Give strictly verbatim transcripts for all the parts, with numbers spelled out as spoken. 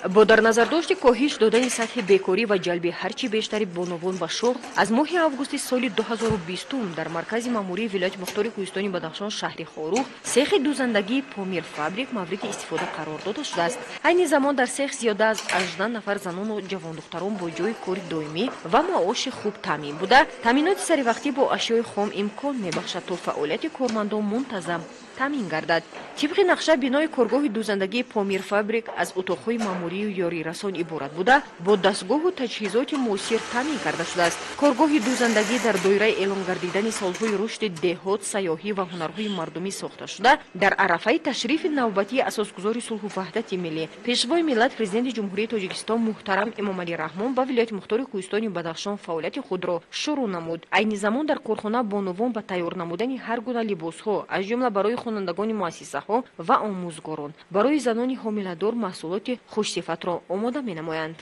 با در نظر داشت کاهش دادن سطح بیکاری و جلب هرچی بیشتری بانوان به شغل از ماه آگوست سال دو هزار و بیست در مرکز ماموری ولایت مختار کوهستانی بدخشان شهر خاروخ سیخ دوزندگی پامیر فابریک مورد استفاده قرار داده شده است. این زمان در سیخ زیاده از هجده نفر زنان و جوان دختران با جای کار دائمی و معاش خوب تامین بوده. تامینات سری وقتی با اشیاء خام امکان میبخشد تا فعالیت کارمندان منتظم تامین گردد. طبق نقشه بنای کارگاه دوزندگی پامیر فابریک از اتاقهای ماموری و یاری رسان عبارت بوده با دستگاه و تجهیزات موثر تامین کرده شده است. کارگاه دوزندگی در دایره اعلام گردیدن سالهای رشد دهات، سیاحی و هنرهای مردمی ساخته شده. در عرفه تشریف نوبتی اساسگزار صلح و وحدت ملی پیشوای ملت پرزیدنت جمهوری تاجیکستان محترم امامعلی رحمان به ولایت مختار کوهستانی بدخشان فعالیت خود را شروع نمود. عین زمان در کارخانه بانوان به تیار نمودن هر گونه لباسها از جمله برای خوانندگان مؤسسه ها و آموزگاران برای زنان حامله‌دار محصولات خوش‌صفت را آماده می‌نمایند.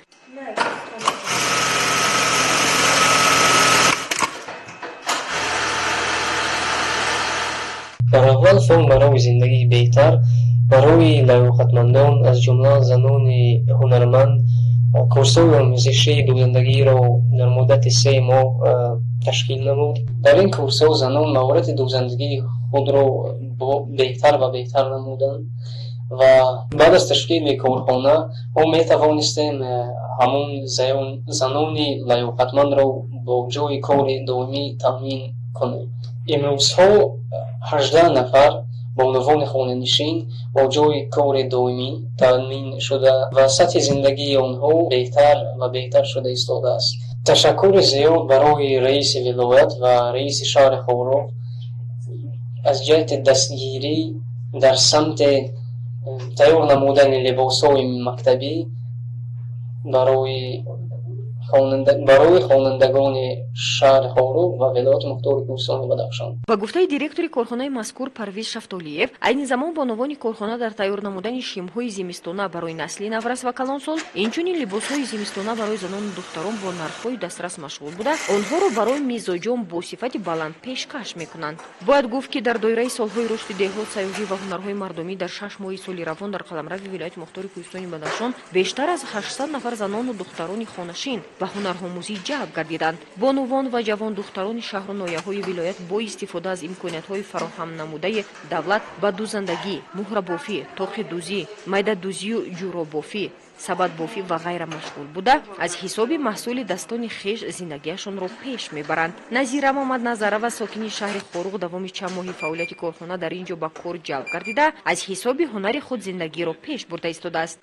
در اول فهم برای زندگی بهتر برای لیاقتمندان از جمله زنان هنرمند کورس‌های آموزشی دوزندگی را در مدت سه ماه تشکیل نمود. در این کورس‌ها زنان مهارت دوزندگی خود را بهتر و بهتر نمودند و بعد از تشکیل کارخانه ما می توانستیم همون زنان لیاقتمند را با جای کار دائمی تامین کنیم. امروزها هجده نفر بانوان خانه‌نشین با جای کار دائمی تامین شده و سطح زندگی آنها بهتر و بهتر شده ایستاده است. تشکر زیاد برای رئیس ولایت و رئیس شهر خاروخ از جهت دستگیری در سمت تیار نمودن لباس‌های مکتبی برای برای خوانندگان شهر خاروخ و ولایت مختار کوهستانی بدخشان. با گفته دیرکتور کارخانه مذکور پرویز شفتالیев عین زمان بانوان کارخانه در تیار نمودن شیم‌های زمستانه برای نسل نورس و کلانسال اینچنین لباس‌های زمستانه برای زنان و دختران با نرخ‌های دسترس مشغول بوده آنها را برای مزاجان با صفت بلند پیشکش می‌کنند. باید گفت که در دایره سال‌های رشد دهات، سیاحی و هنرهای مردمی در شش ماه سال روان در قلمرو ولایت مختار کوهستانی بدخشان بیشتر از هشتصد نفر زنان و دختران خانه‌نشین و هنرآموزی جلب گردیدند. بانوان و جوان دختران شهر و ناحیه‌های ولایت با استفاده از امکانات‌های فراهم نموده دولت به دوزندگی، مهر بافی، تاق دوزی، میده دوزی و جوراب بافی، سبد بافی و غیره مشغول بوده از حساب محصول دستان خویش زندگیشان را پیش میبرند. نظیر محمد نظره و ساکن شهر خاروخ دوام چند ماه فعالیت کارخانه در اینجا به کار جلب گردیده از حساب هنر خود زندگی را پیش برده ایستاده است.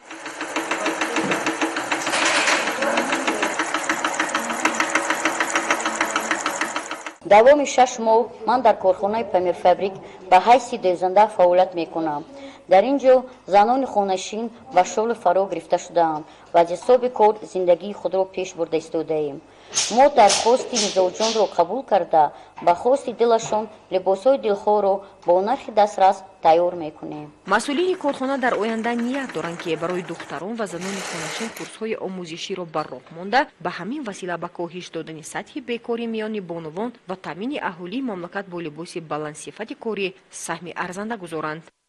دوام شش ماه من در کارخانه پامیر فابریک به حیث دوزنده فعالیت میکنم. در اینجا زنان خانه‌نشین به شغل فرا گرفته شده‌اند و از حساب کار زندگی خود را پیش برده ایستاده ایم. ما درخواست مزاجان را قبول کرده به خواست دلشان لباس‌های دلخواه را با نرخ دسترس تیار میکنیم. مسئولین کارخانه در آینده نیت دارند که برای دختران و زنان خانه‌نشین کورس‌های آموزشی را بر راه مانده به همین وسیله به کاهش دادن سطح بیکاری میان بانوان و تامین اهالی مملکت با لباس بلند صفت کاری سهم ارزنده گذارند.